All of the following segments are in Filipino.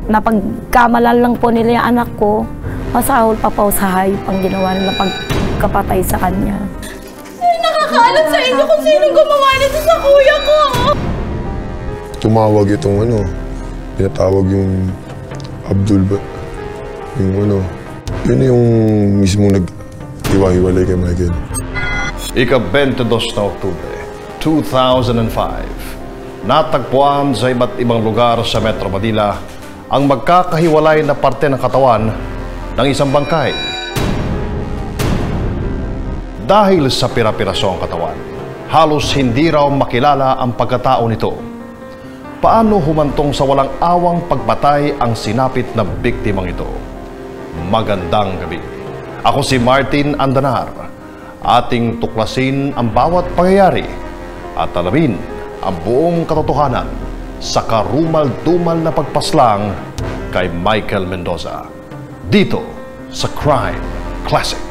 napagkamalan lang po nila yung anak ko, masahol pa po sa hayop ang ginawa nila pagkapatay sa kanya. Nakakaalam sa inyo kung sino gumawa nito sa kuya ko! Tumawag itong tinatawag yung Abdul ba? Yung yun yung mismo nag-iwa-hiwalay kay Michael. Ika-22 na Oktubre, 2005, natagpuan sa iba't ibang lugar sa Metro Manila ang magkakahiwalay na parte ng katawan ng isang bangkay. Dahil sa pira-piraso ang katawan, halos hindi raw makilala ang pagkatao nito. Paano humantong sa walang awang pagpatay ang sinapit na biktimang ito? Magandang gabi. Ako si Martin Andanar. Ating tuklasin ang bawat pangyayari at alamin ang buong katotohanan sa karumal-dumal na pagpaslang kay Michael Mendoza. Dito sa Crime Classic.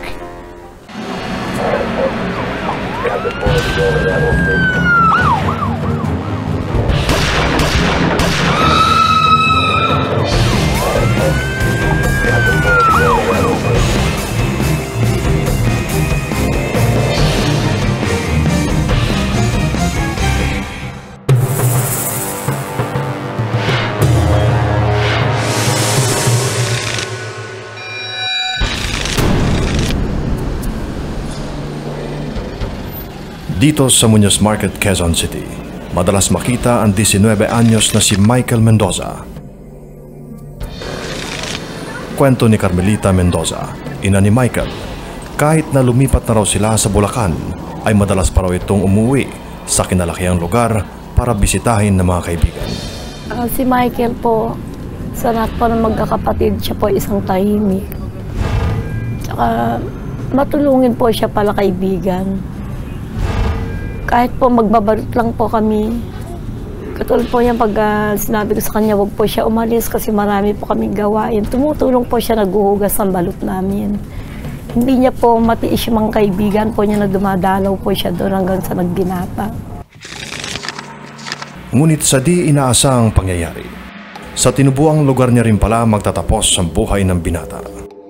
Dito sa Muñoz Market, Quezon City, madalas makita ang 19 anyos na si Michael Mendoza. Kwento ni Carmelita Mendoza, ina ni Michael, kahit na lumipat na raw sila sa Bulacan, ay madalas pa raw itong umuwi sa kinalakiang lugar para bisitahin ng mga kaibigan. Si Michael po, sa lahat po ng magkakapatid, siya po isang tahimik. Tsaka matulungin po siya pala kaibigan. Kahit po magbabalot lang po kami, katulad po yan pag sinabi ko sa kanya, wag po siya umalis kasi marami po kaming gawain. Tumutulong po siya, naghuhugas ng balot namin. Hindi niya po matiis yung mga kaibigan po niya na dumadalaw po siya doon hanggang sa nagbinata. Ngunit sa di inaasang pangyayari, sa tinubuang lugar niya rin pala magtatapos ang buhay ng binata.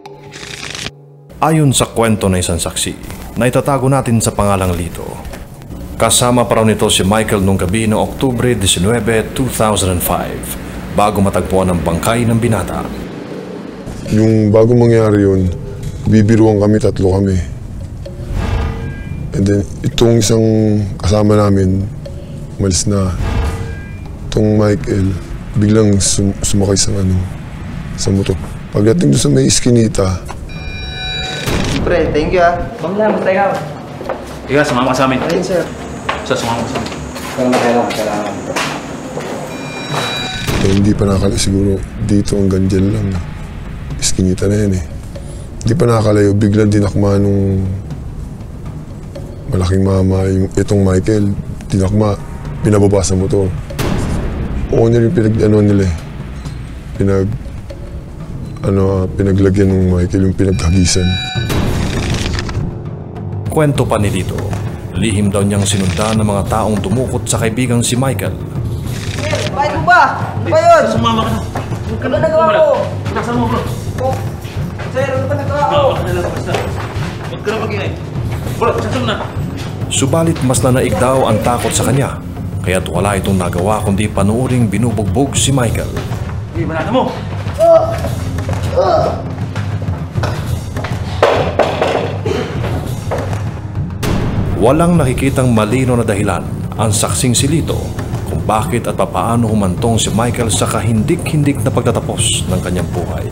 Ayon sa kwento ng isang saksi, na itatago natin sa pangalang Lito, kasama pa raw nito si Michael nung gabi ng Oktubre 19, 2005 bago matagpuan ang bangkay ng binata. Yung bago mangyari yun, bibiruan kami, 3 kami. And then itong isang kasama namin, umalis na. Itong Michael, biglang sumakay sa motor. Pagdating doon sa may iskinita. Pre, thank you Bangla, tayo. Ika, sumama ka sa amin. Ayun, sir. Sumama ka sa amin. Kailangan. Hindi pa nakalayo, siguro dito hanggang dyan lang. Iskinita na yan eh. Hindi pa nakalayo, biglang dinakma nung malaking mama, itong Michael, dinakma, pinababa sa motor. Owner yung nila eh. Pinaglagyan ng Michael, yung pinaghagisan. Kwento pa ni Lito, lihim daw niyang sinundan ng mga taong dumukot sa kaibigang si Michael. Bakit mo ba? Ano ba yun? Sumama ka na. Ano nagawa ko? Nasa mo, bro. Sir, ano ba nagawa ko? Huwag ka na mag-ingay. Bro, sasama na. Subalit mas nanaig daw ang takot sa kanya, kaya't wala itong nagawa kundi panuuring binubugbog si Michael. Hindi, banata mo. Walang nakikitang malino na dahilan ang saksing si Lito kung bakit at papaano humantong si Michael sa kahindik-hindik na pagtatapos ng kanyang buhay.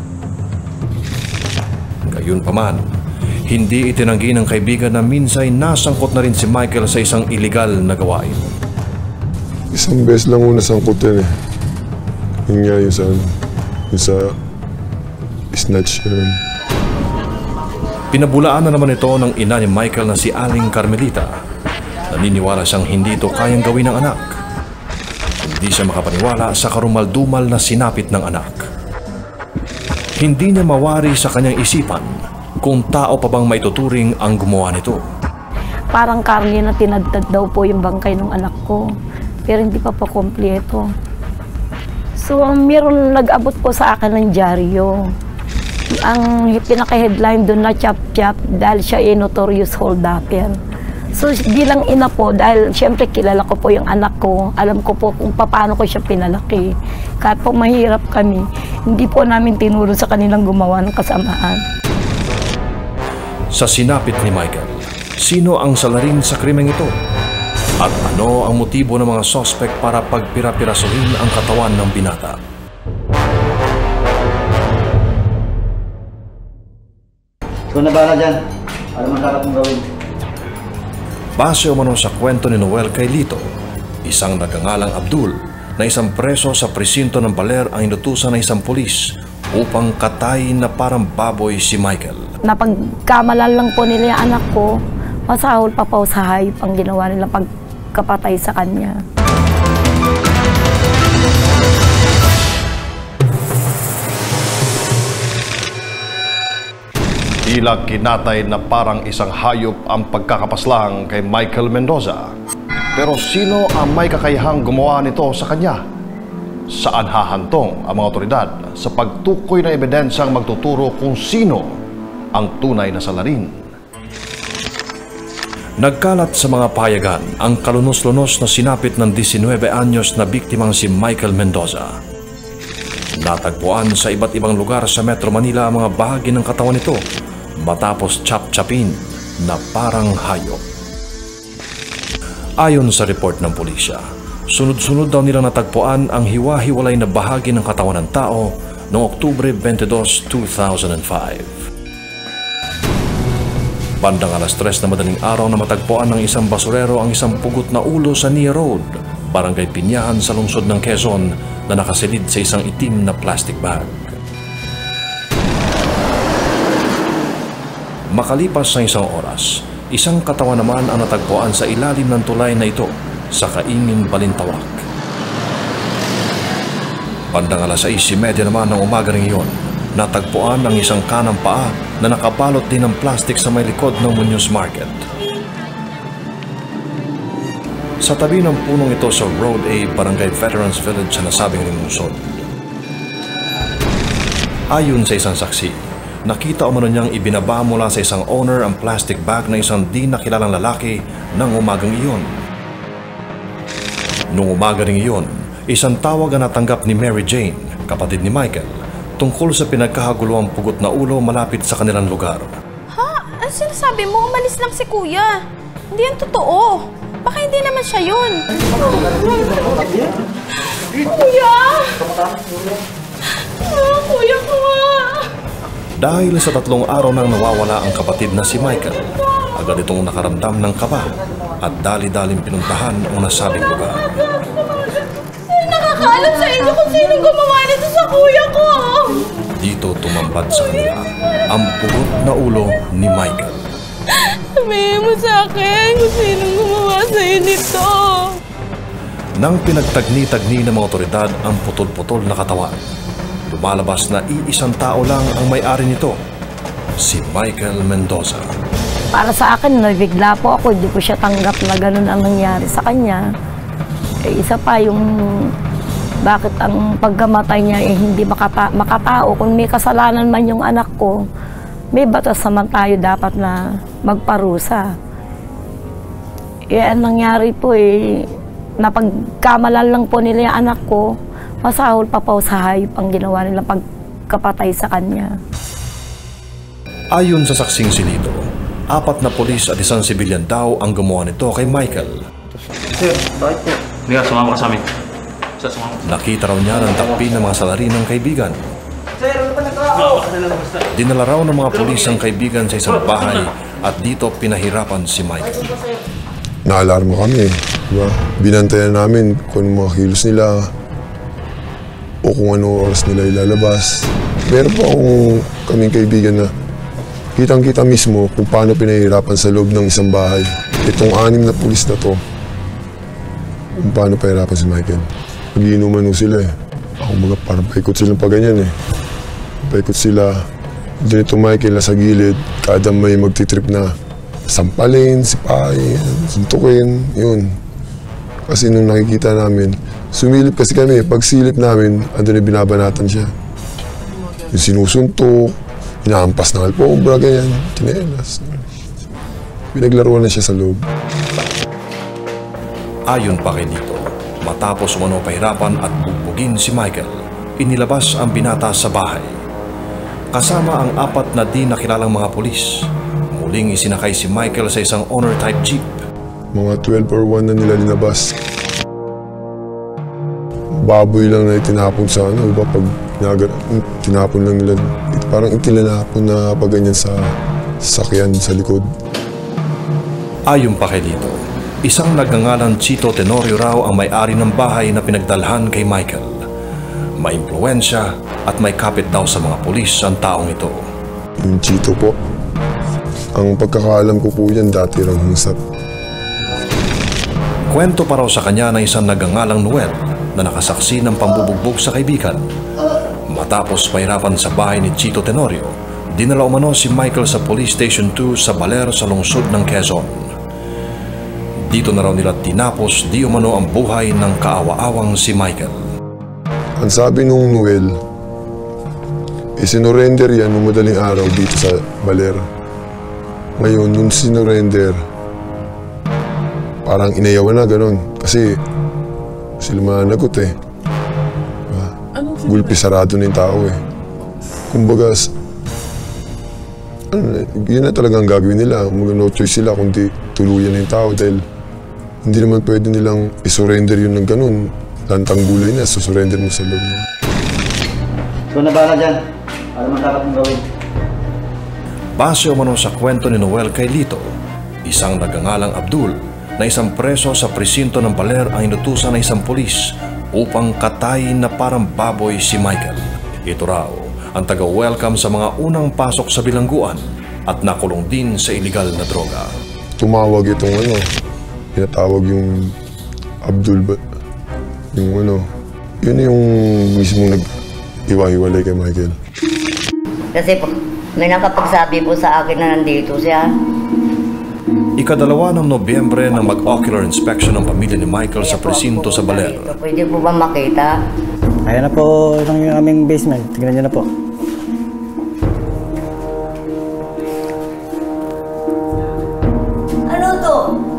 Gayunpaman, hindi itinanggi ng kaibigan na minsay nasangkot na rin si Michael sa isang iligal na gawain. Isang beses lang muna sangkot yan eh. Yun nga yung sa snatch yun. Pinabulaan na naman ito ng ina ni Michael na si Aling Carmelita. Naniniwala siyang hindi ito kayang gawin ng anak. Hindi siya makapaniwala sa karumal-dumal na sinapit ng anak. Hindi niya mawari sa kanyang isipan kung tao pa bang maituturing ang gumawa nito. Parang karne na tinadtad daw po yung bangkay ng anak ko. Pero hindi pa po kompleto. So, So, meron nag-abot po sa akin ng dyaryo. Ang pinaka-headline doon na chap-chap dahil siya ay notorious hold-upper. So, bilang ina po, dahil siyempre kilala ko po yung anak ko, alam ko po kung paano ko siya pinalaki. Kahit po mahirap kami, hindi po namin tinuro sa kanilang gumawa ng kasamaan. Sa sinapit ni Michael, sino ang salarin sa krimeng ito? At ano ang motibo ng mga sospek para pagpira-pirasuhin ang katawan ng binata? Ikaw na bahala dyan. Ano man dapat mong gawin? Base umano sa kwento ni Noel kay Lito, isang nagangalang Abdul na isang preso sa presinto ng Baler ang inutusan ng isang pulis upang katayin na parang baboy si Michael. Napagkamalan lang po nila yung anak ko, masahol pa po sa hayop ang ginawa nila pagkapatay sa kanya. Tila kinatay na parang isang hayop ang pagkakapaslang kay Michael Mendoza. Pero sino ang may kakayahang gumawa nito sa kanya? Saan hahantong ang mga otoridad sa pagtukoy na ebidensyang magtuturo kung sino ang tunay na salarin? Nagkalat sa mga payagan ang kalunos-lunos na sinapit ng 19 anyos na biktimang si Michael Mendoza. Natagpuan sa iba't ibang lugar sa Metro Manila ang mga bahagi ng katawan nito matapos chap-chapin na parang hayop. Ayon sa report ng pulisya, sunod-sunod daw nilang natagpuan ang hiwa-hiwalay na bahagi ng katawan ng tao noong Oktubre 22, 2005. Bandang alas 3 na madaling araw na matagpuan ng isang basurero ang isang pugot na ulo sa Nia Road, Barangay Pinyahan sa lungsod ng Quezon na nakasilid sa isang itim na plastic bag. Makalipas ng isang oras, isang katawan naman ang natagpuan sa ilalim ng tulay na ito sa Kaingin, Balintawak. Bandang alas 6:30 naman ng umaga rin iyon, natagpuan ang isang kanang paa na nakabalot din ng plastik sa may likod ng Muñoz Market. Sa tabi ng punong ito sa Road A, Barangay Veterans Village sa nasabing lungsod. Ayon sa isang saksi, nakita umano niyang ibinaba mula sa isang owner ang plastic bag na isang di nakilalang lalaki ng umagang iyon. Noong umaga ring iyon, isang tawag ang natanggap ni Mary Jane, kapatid ni Michael, tungkol sa pinagkahaguluhang pugot na ulo malapit sa kanilang lugar. Ha? Ano sinasabi mo? Umalis lang si kuya. Hindi yan totoo. Baka hindi naman siya yun. Kuya! Kuya ko nga! Dahil sa 3 araw nang nawawala ang kapatid na si Michael, agad itong nakaramdam ng kaba at dali-daling pinuntahan ang nasabing lugar. Nakakaalam sa inyo kung sinong gumawa nito sa kuya ko! Dito tumambad sa kanila ang pugot na ulo ni Michael. Sabihin mo sa akin kung sinong gumawa sa'yo nito. Nang pinagtagni-tagni ng mga otoridad ang putol-putol na katawan, lumalabas na iisang tao lang ang may-ari nito, si Michael Mendoza. Para sa akin, nabigla po ako, hindi ko siya tanggap na ganun ang nangyari sa kanya. Isa pa yung bakit ang pagkamatay niya hindi makatao. Kung may kasalanan man yung anak ko, may batas naman tayo dapat na magparusa. Ang nangyari po napagkamalan lang po nila yung anak ko, masahol pa po sa hayop ang ginawa nila pagkapatay sa kanya. Ayon sa saksing si Lito, 4 na polis at isang sibilyan daw ang gumawa nito kay Michael. Sir, bakit po? Hindi ka, sumama ka sa amin. Sumama. Nakita raw niya ng takpi ng mga salarin ng kaibigan. Sir, ano ba nagkao? Dinala raw ng mga polis ang kaibigan sa isang bahay at dito pinahirapan si Michael. Naalarma kami, diba? Binantayan namin kung mga kilos nila o kung ano oras nila ilalabas. Meron pa akong kaming kaibigan na kitang-kita mismo kung paano pinahirapan sa loob ng isang bahay. Itong 6 na pulis na to, kung paano pahirapan si Michael. Pag-iinuman mo sila Ako mga parang paikot silang pa ganyan Paikot sila. Doon itong Michael nasa gilid, kada may magtitrip na sampalin, sipahin, suntukin, yun. Kasi nung nakikita namin, Sumilip kasi kami. Pag silip namin, andun na binabanatan siya. Yung sinusuntok, inaampas ng alpombra, ganyan, tinelas. Pinaglaruan na siya sa loob. Ayon pa kay Lito, matapos umano pahirapan at bugbugin si Michael, inilabas ang binata sa bahay. Kasama ang 4 na di nakilalang mga pulis. Muling isinakay si Michael sa isang Honor-type jeep. Mga 12 or 1 na nila linabas. Baboy lang na itinapon sa ano, iba pag tinapon lang nila, parang itilanapon na pag ganyan sa sakyan sa likod. Ayon pa kay Lito, isang nagngangalang Chito Tenorio raw ang may-ari ng bahay na pinagdalhan kay Michael. May impluwensya at may kapit daw sa mga pulis ang taong ito. Yung Chito po, ang pagkakaalam ko po yan dati lang hungsap. Kwento pa raw sa kanya na isang nagngangalang Noel na nakasaksi ng pambubugbog sa kaibigan. Matapos pahirapan sa bahay ni Chito Tenorio, dinala umano si Michael sa Police Station 2 sa Baler sa lungsod ng Quezon. Dito na raw nila tinapos di umano ang buhay ng kaawa-awang si Michael. Ang sabi nung Noel, isinurrender yan nung madaling araw dito sa Baler. Ngayon, nung sinurrender, parang inayawan na gano'n. Kasi sila managot eh. Gulpi sarado na yung tao eh. Kumbaga, yun na talagang gagawin nila. No choice sila kundi tuluyan na yung tao dahil hindi naman pwede nilang isurrender yun ng ganun. Lantang gulay na, susurrender mo sa loob. So nabala dyan. Ano man dapat mong gawin? Base umano sa kwento ni Noel kay Lito, isang nagngangalang Abdul na isang preso sa presinto ng Baler ang inutusan ng isang pulis upang katayin na parang baboy si Michael. Ito raw ang taga-welcome sa mga unang pasok sa bilangguan at nakulong din sa iligal na droga. Tumawag itong ano, pinatawag yung Abdul, yung ano, yun yung mismo nag-iwa-hiwalay kay Michael. Kasi po, may nakapagsabi po sa akin na nandito siya. Ika-2 ng Nobyembre na mag-ocular inspection ng pamilya ni Michael sa presinto sa Baler. Pwede po ba makita? Ayan na po yung aming basement. Tignan niyo na po. Ano to?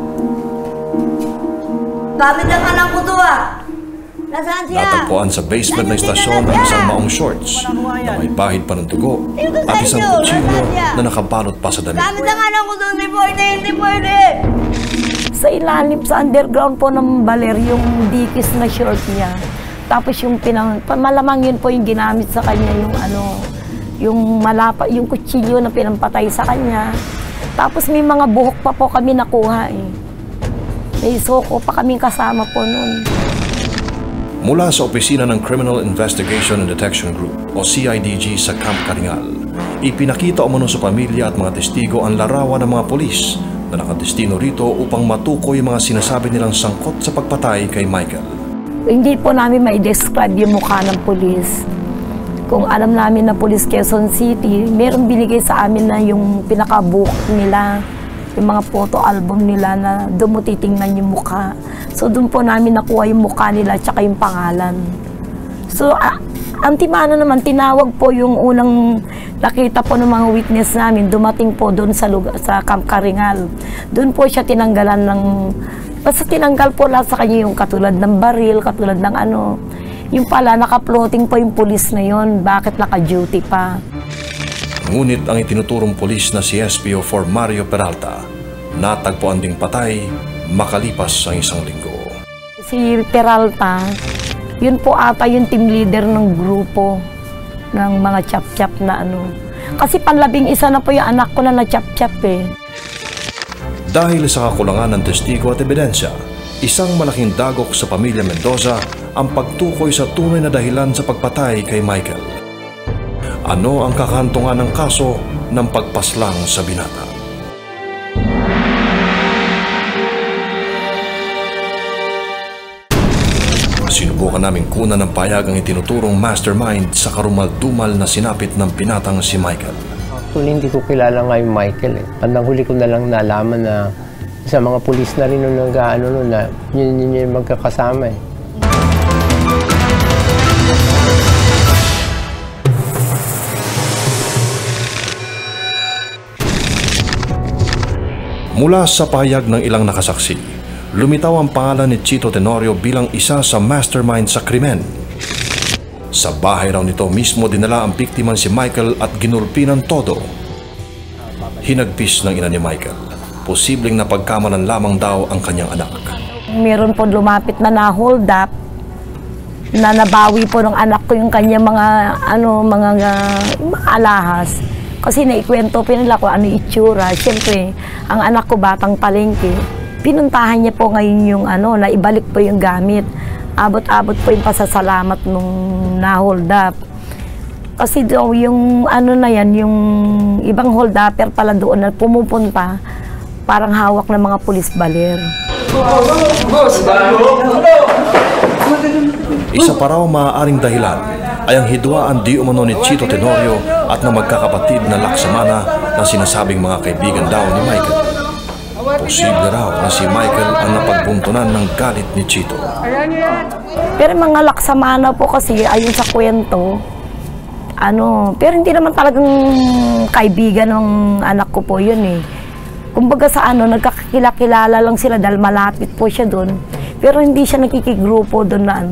Gamit ang anak ko to ah. Nasaan siya? Natagpuan sa basement ng istasyon ng isang maong shorts na may bahid pa ng dugo at isang kutsilyo na nakabalot pa sa damit. Gamit ang anak ko to. Hindi pwede, hindi pwede. Sa ilalim, sa underground po ng Baler, yung dikis na short niya. Tapos yung malamang yun po yung ginamit sa kanya, yung ano, yung yung kutsilyo na pinampatay sa kanya. Tapos may mga buhok pa po kami nakuha eh. May soko pa kaming kasama po noon. Mula sa opisina ng Criminal Investigation and Detection Group o CIDG sa Camp Karingal, ipinakita umano sa pamilya at mga testigo ang larawan ng mga pulis na nakadestino rito upang matukoy mga sinasabi nilang sangkot sa pagpatay kay Michael. Hindi po namin ma-describe yung mukha ng pulis. Kung alam namin na pulis Quezon City, meron binigay sa amin na yung pinaka-book nila, yung mga photo album nila na doon mo titingnan yung mukha. So doon po namin nakuha yung mukha nila at saka yung pangalan. So Antimano naman, tinawag po yung unang nakita po ng mga witness namin, dumating po doon sa Camp Karingal. Doon po siya tinanggalan ng, basta tinanggal po lahat sa kanya yung katulad ng baril, katulad ng ano. Yung pala, naka-floating po yung pulis na yon, bakit naka-duty pa. Ngunit ang itinuturong pulis na si SPO4 Mario Peralta, natagpuan ding patay makalipas ang isang linggo. Si Peralta, yun po ata yung team leader ng grupo ng mga chap-chap na ano. Kasi panlabing isa na po yung anak ko na na-chap-chap eh. Dahil sa kakulangan ng testigo at ebidensya, isang malaking dagok sa pamilya Mendoza ang pagtukoy sa tunay na dahilan sa pagpatay kay Michael. Ano ang kakantungan ng kaso ng pagpaslang sa binata? Sinubukan namin kunan ng payag ang itinuturong mastermind sa karumal-dumal na sinapit ng binatang si Michael. Actually, hindi ko kilala nga yung Michael eh. Bandang huli ko na lang nalaman na sa mga pulis na rin nung nag-ano na yun yung magkakasama eh. Mula sa pahayag ng ilang nakasaksi, lumitaw ang pangalan ni Chito Tenorio bilang isa sa mastermind sa krimen. Sa bahay raw nito mismo dinala ang biktima si Michael at ginulpi ng todo. Hinagpis ng ina ni Michael. Posibleng napagkamalan lamang daw ang kanyang anak. Meron po lumapit na na-hold up na nabawi po ng anak ko yung kanyang mga alahas. Kasi naikwento po nila kung ano itsura. Siyempre, ang anak ko batang palengke. Pinuntahan niya po ngayon yung naibalik po yung gamit. Abot-abot po yung pasasalamat nung na-hold up. Kasi daw yung na yan, yung ibang hold upper pala doon na pumupunta, parang hawak ng mga pulis baler. Isa pa raw maaaring dahilan ay ang hidwaan di umano ni Chito Tenorio at na magkakapatid na laksamana na sinasabing mga kaibigan daw ni Michael. Posible raw na si Michael ang napagbuntunan ng galit ni Chito. Pero mga laksamana po kasi ayon sa kwento, pero hindi naman talagang kaibigan ng anak ko po yun eh. Kumbaga sa nagkakilala lang sila dahil malapit po siya doon. Pero hindi siya nakikigrupo doon na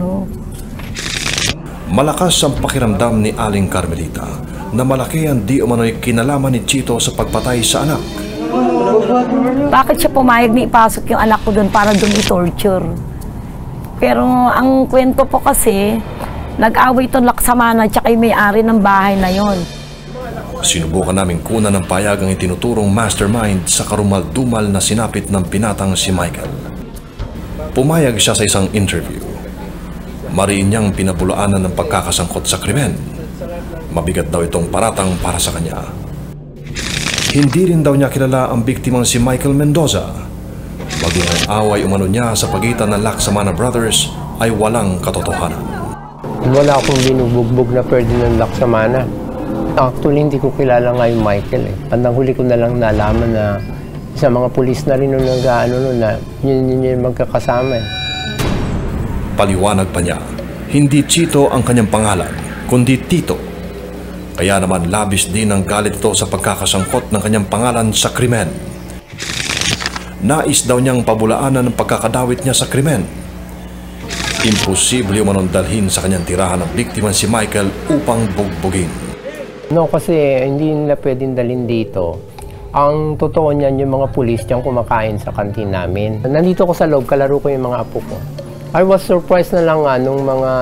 Malakas ang pakiramdam ni Aling Carmelita na malaki ang di umano'y kinalaman ni Chito sa pagpatay sa anak. Bakit siya pumayag na ipasok yung anak ko doon para doon i-torture? Pero ang kwento po kasi, nag-away itong laksamana at saka yung may-ari ng bahay na yon. Sinubukan namin kunan ng payag ang itinuturong mastermind sa karumal-dumal na sinapit ng pinatang si Michael. Pumayag siya sa isang interview. Mariin niyang pinabulaanan ng pagkakasangkot sa krimen. Mabigat daw itong paratang para sa kanya. Hindi rin daw niya kilala ang biktimang si Michael Mendoza. Maging ang away umano niya sa pagitan ng Laksamana Brothers ay walang katotohanan. Wala akong binubugbog na Ferdinand Laksamana. Actually, hindi ko kilala nga yung Michael eh. Bandang huli ko na lang nalaman na sa mga pulis na rin nung na yun yung magkakasama eh. Paliwanag pa niya, hindi Chito ang kanyang pangalan, kundi Tito. Kaya naman labis din ang galit ito sa pagkakasangkot ng kanyang pangalan sa krimen. Nais daw niyang pabulaanan ng pagkakadawit niya sa krimen. Imposible umanong dalhin sa kanyang tirahan ng biktima si Michael upang bugbugin. No, kasi hindi nila pwedeng dalhin dito. Ang totoo niyan, yung mga pulis diyang kumakain sa kantin namin. Nandito ko sa loob, kalaro ko yung mga apo ko. I was surprised na lang nung mga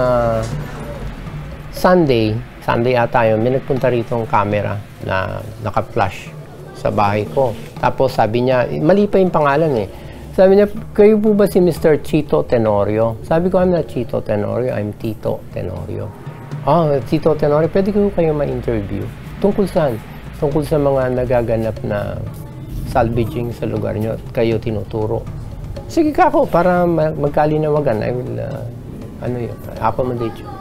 Sunday ata yun, may nagpunta rito ang camera na naka-flash sa bahay ko. Tapos sabi niya, mali pa yung pangalan eh. Sabi niya, kayo po ba si Mr. Chito Tenorio? Sabi ko, I'm not Chito Tenorio, I'm Tito Tenorio. Tito Tenorio, pwede ko kayo ma-interview. Tungkol saan? Tungkol sa mga nagaganap na salvaging sa lugar nyo at kayo tinuturo. Sige ka ako, para magkalinawagan, I will, accommodate you.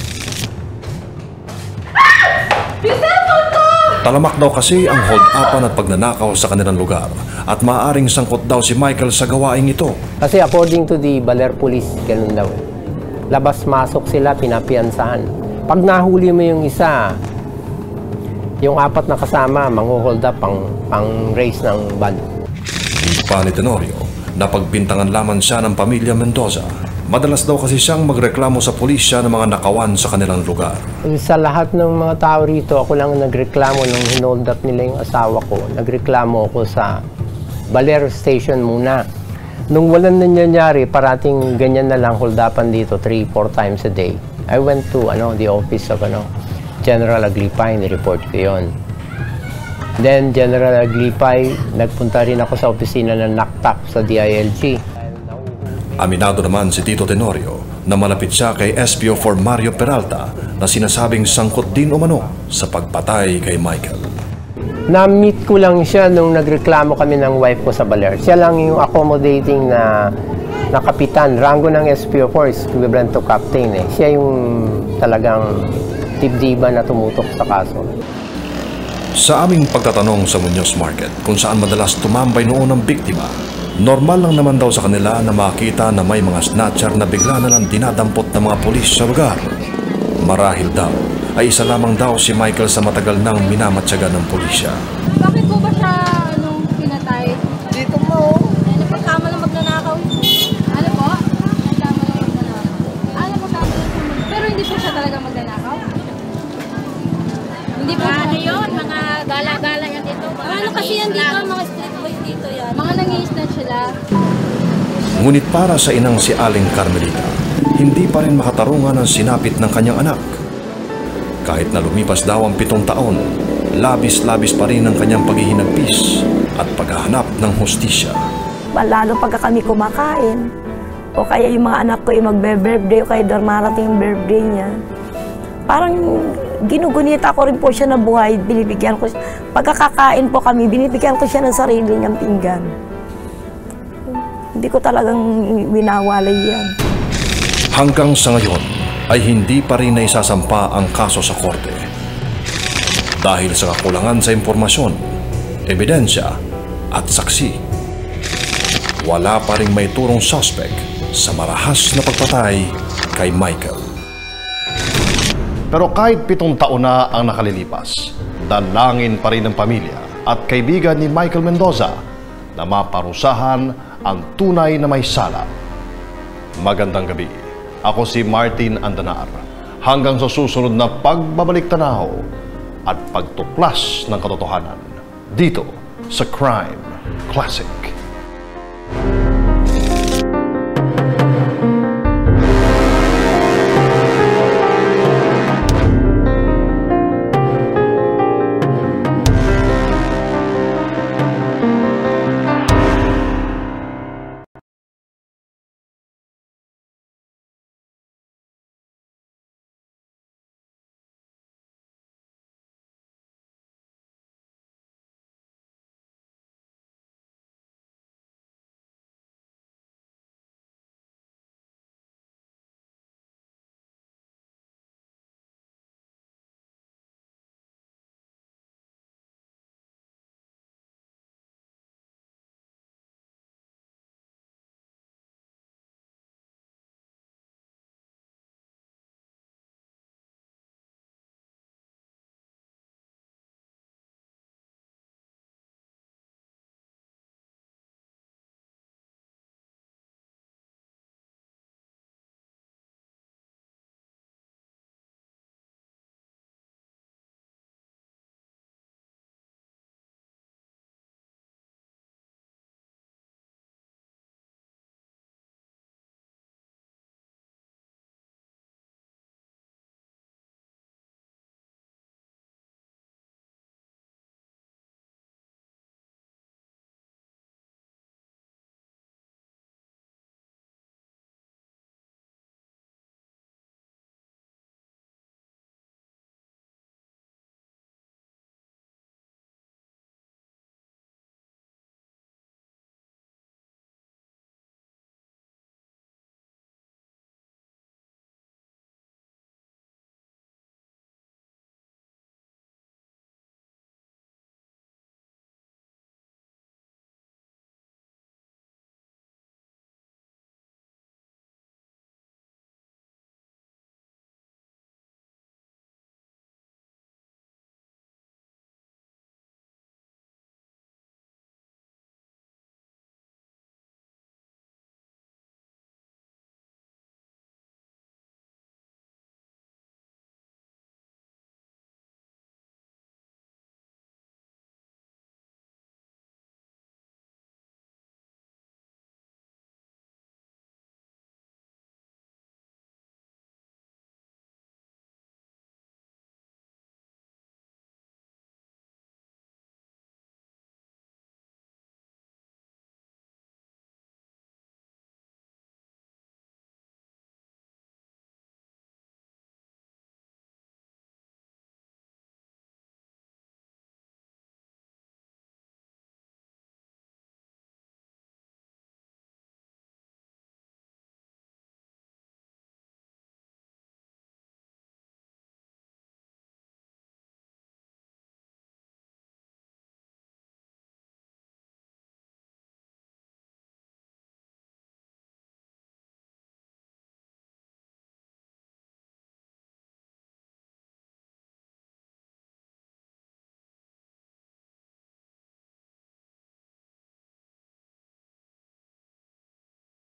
Talamak daw kasi ang hold-upan at pagnanakaw sa kanilang lugar at maaaring sangkot daw si Michael sa gawaing ito. Kasi according to the Baler Police, ganun daw. Labas-masok sila, pinapiansahan. Pag nahuli mo yung isa, yung apat na kasama, mangho-hold up pang race ng band. Di pa ni Tenorio, napagbintangan lamang siya ng pamilya Mendoza. Madalas daw kasi siyang magreklamo sa pulisya ng mga nakawan sa kanilang lugar. Sa lahat ng mga tao rito, ako lang nagreklamo nung hinold up nila yung asawa ko. Nagreklamo ako sa Baler Station muna. Nung walang nangyayari, parating ganyan na lang hold-upan dito 3-4 times a day. I went to the office of General Aglipay, ni-report ko yun. Then General Aglipay, nagpunta rin ako sa opisina ng NACTAC sa DILG. Aminado naman si Tito Tenorio na malapit siya kay SPO4 Mario Peralta na sinasabing sangkot din umano sa pagpatay kay Michael. Na-meet ko lang siya nung nagreklamo kami ng wife ko sa Baler. Siya lang yung accommodating na kapitan. Rango ng SPO4 is equivalent to captain eh. Siya yung talagang dibdiba na tumutok sa kaso. Sa aming pagtatanong sa Muñoz Market kung saan madalas tumambay noon ang biktima, normal lang naman daw sa kanila na makita na may mga snatcher na bigla na lang dinadampot ng mga pulis sa lugar. Marahil daw ay isa lamang daw si Michael sa matagal nang minamatsaga ng pulisya. Bakit po ba siya pinatay? Dito Ngunit para sa inang si Aling Carmelita, hindi pa rin makatarungan ang sinapit ng kanyang anak. Kahit na lumipas daw ang 7 taon, labis-labis pa rin ang kanyang paghihinagpis at paghahanap ng hustisya. Lalo pagka kami kumakain, o kaya yung mga anak ko yung magbe-birthday, o kaya marating yung birthday niya. Parang ginugunita ko rin po siya na buhay, binibigyan ko siya. Pagkakakain po kami, binibigyan ko siya ng sarili niyang pinggan. Hindi ko talagang winawalay yan. Hanggang sa ngayon ay hindi pa rin naisasampa ang kaso sa korte. Dahil sa kakulangan sa impormasyon, ebidensya at saksi. Wala pa rin may turong suspect sa marahas na pagpatay kay Michael. Pero kahit 7 taon na ang nakalilipas, dalangin pa rin ng pamilya at kaibigan ni Michael Mendoza na maparusahan ang tunay na may sala. Magandang gabi. Ako si Martin Andanar. Hanggang sa susunod na pagbabalik tanaw at pagtuklas ng katotohanan dito sa Crime Classic.